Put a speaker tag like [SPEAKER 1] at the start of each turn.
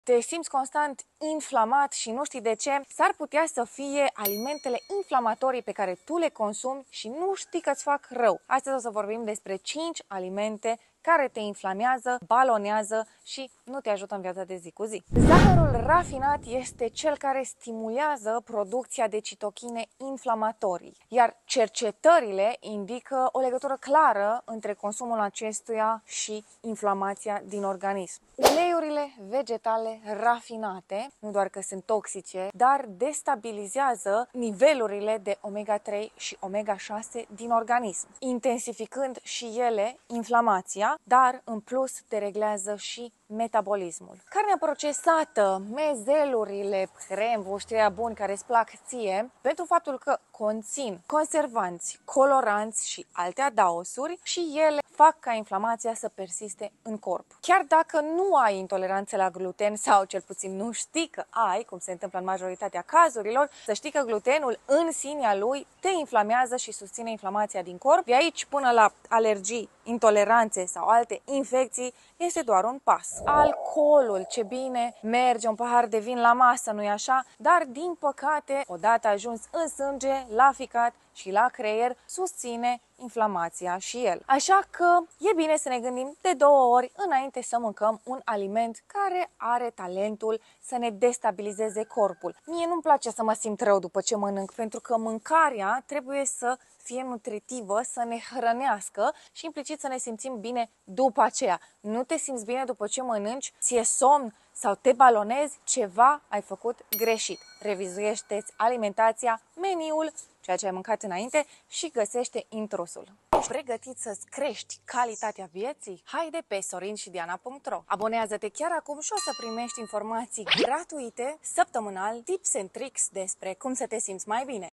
[SPEAKER 1] te simți constant inflamat și nu știi de ce, s-ar putea să fie alimentele inflamatorii pe care tu le consumi și nu știi că îți fac rău. Astăzi o să vorbim despre 5 alimente care te inflamează, balonează și nu te ajută în viața de zi cu zi. Zahărul rafinat este cel care stimulează producția de citochine inflamatorii, iar cercetările indică o legătură clară între consumul acestuia și inflamația din organism. Uleiurile vegetale rafinate, nu doar că sunt toxice, dar destabilizează nivelurile de omega-3 și omega-6 din organism, intensificând și ele inflamația, dar în plus dereglează și metabolismul. Carnea procesată, mezelurile, crembuși, ăia buni care îți plac ție, pentru faptul că conțin conservanți, coloranți și alte adaosuri și ele fac ca inflamația să persiste în corp. Chiar dacă nu ai intoleranțe la gluten sau cel puțin nu știi că ai, cum se întâmplă în majoritatea cazurilor, să știi că glutenul în sinea lui te inflamează și susține inflamația din corp. De aici până la alergii, intoleranțe sau alte infecții este doar un pas. Alcoolul, ce bine merge un pahar de vin la masă, nu-i așa? Dar din păcate, odată ajuns în sânge, la ficat și la creier, susține inflamația și el. Așa că e bine să ne gândim de 2 ori înainte să mâncăm un aliment care are talentul să ne destabilizeze corpul. Mie nu-mi place să mă simt rău după ce mănânc, pentru că mâncarea trebuie să fie nutritivă, să ne hrănească și implicit să ne simțim bine după aceea. Nu te simți bine după ce mănânci, ție somn sau te balonezi, ceva ai făcut greșit. Revizuiește-ți alimentația, meniul, ceea ce ai mâncat înainte și găsește intrusul. Ești pregătit să-ți crești calitatea vieții? Haide pe sorinșidiana.ro. Abonează-te chiar acum și o să primești informații gratuite, săptămânal, tips and tricks despre cum să te simți mai bine.